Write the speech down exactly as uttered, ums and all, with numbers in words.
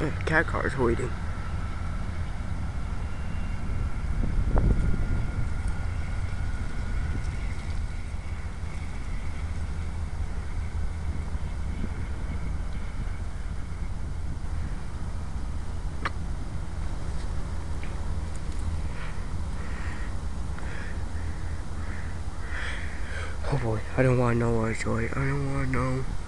Cat car's waiting. Oh boy, I don't want to know what it's like. I don't want to know.